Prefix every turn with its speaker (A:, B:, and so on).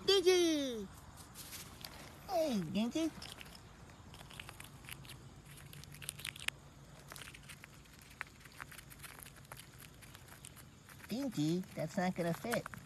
A: Dinky! Hey, Dinky. Dinky, that's not gonna fit.